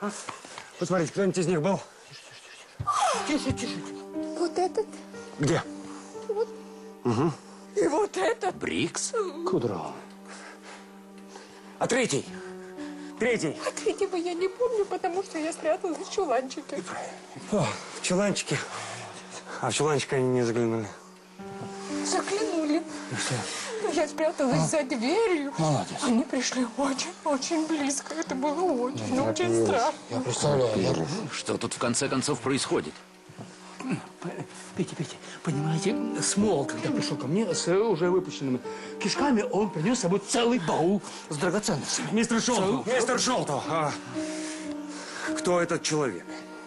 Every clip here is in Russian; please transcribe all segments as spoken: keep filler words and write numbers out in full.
А? Посмотрите, кто-нибудь из них был? Тише, тише. Вот этот. Где? Вот. Угу. И вот этот. Брикс? Кудро. А третий? Третий? А третьего я не помню, потому что я спряталась в чуланчике. О, в чуланчике. А в чуланчик они не заглянули. Заглянули. Но я спряталась а? за дверью. Молодец. Они пришли очень-очень близко. Это было очень-очень ну, страшно. Я представляю. Я... Что тут в конце концов происходит? Петя, Петя, понимаете, Смол, когда пришел ко мне с уже выпущенными кишками, он принес с собой целый баул с драгоценностями. Мистер Шолтов, Цел... мистер Шолтов, а кто этот человек?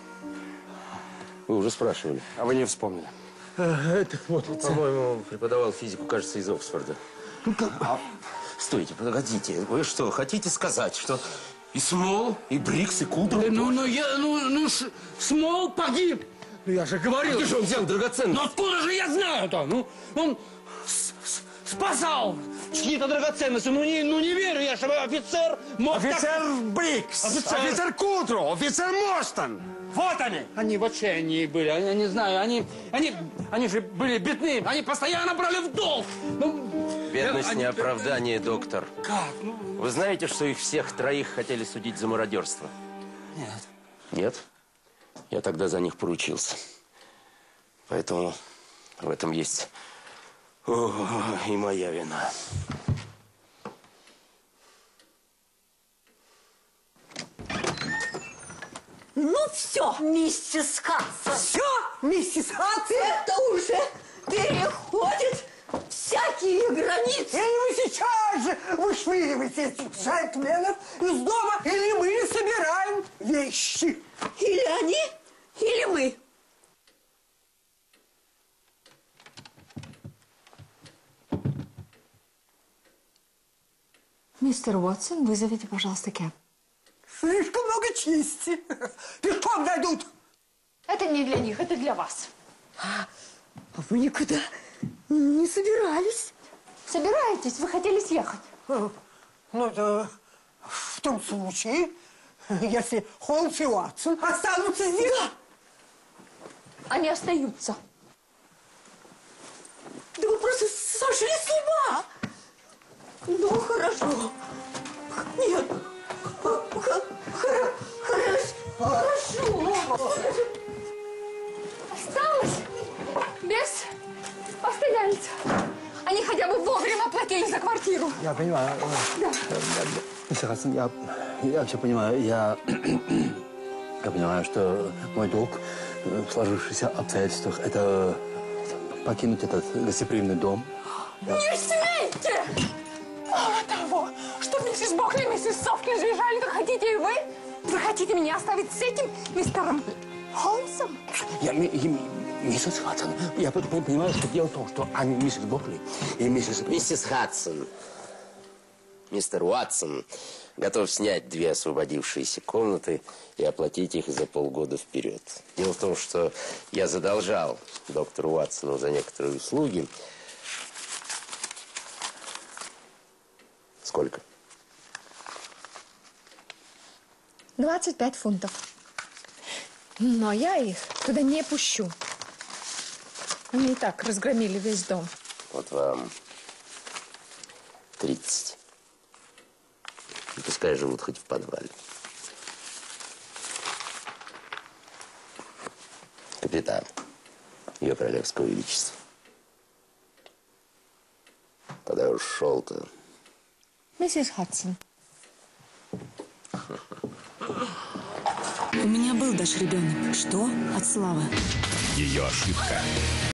Вы уже спрашивали. А вы не вспомнили? А, это вот. По-моему, преподавал физику, кажется, из Оксфорда. Ну, как... а, стойте, погодите. Вы что, хотите сказать, что и Смол, и Брикс, и Кудро? Да, ну, ну, я, ну, ну, ш... Смол погиб. Ну, я же говорил. А где же он взял драгоценности? Ну, откуда же я знаю-то? Ну, он спасал чьи-то драгоценности. Ну не, ну, не верю я, чтобы офицер мог Офицер так... Брикс, офицер... офицер Кудро, офицер Мостон. Вот они. Они в отчаянии были, я не знаю, они, они, они же были бедны, они постоянно брали в долг. Ну, Бедность они... не оправдание, доктор. Как? Ну... Вы знаете, что их всех троих хотели судить за мародерство? Нет. Нет? Я тогда за них поручился. Поэтому в этом есть О, и моя вина. Ну все, миссис Хадсон. Все, миссис Хадсон? Это уже переходит всякие границы. Или вы сейчас же вышвыриваете этих джентльменов из дома, или мы собираем вещи. Или они, или мы. Мистер Уотсон, вызовите, пожалуйста, кэб. Слишком много чести. Пешком дойдут. Это не для них, это для вас. А вы никуда не собирались? Собираетесь? Вы хотели съехать. Ну, это в том случае, если Холмс и Уотсон останутся здесь. Да. Они остаются. Да вы просто сошли с ума. Ну, хорошо. Нет. Хорошо. Осталось без постояльца. Они хотя бы вовремя платили за квартиру. Я понимаю. Да. Мистер Хадсон, я, я все понимаю. Я, я понимаю, что мой долг в сложившихся обстоятельствах – это покинуть этот гостеприимный дом. Не смейте! Мало того, что миссис Бохли и миссис Софтли сбежали, так хотите и вы? Вы хотите меня оставить с этим мистером Холмсом? Я, ми, ми, миссис Хадсон, я понимаю, что дело в том, что они, миссис Бохли и миссис... Миссис Хадсон, мистер Уотсон готов снять две освободившиеся комнаты и оплатить их за полгода вперед. Дело в том, что я задолжал доктору Уотсону за некоторые услуги. Сколько? двадцать пять фунтов. Но я их туда не пущу. Они и так разгромили весь дом. Вот вам тридцать. И пускай живут хоть в подвале. Капитан, Ее Королевского Величества. Когда уж шел-то. Миссис Хадсон. У меня был даже ребенок. Что? От Славы. Ее ошибка.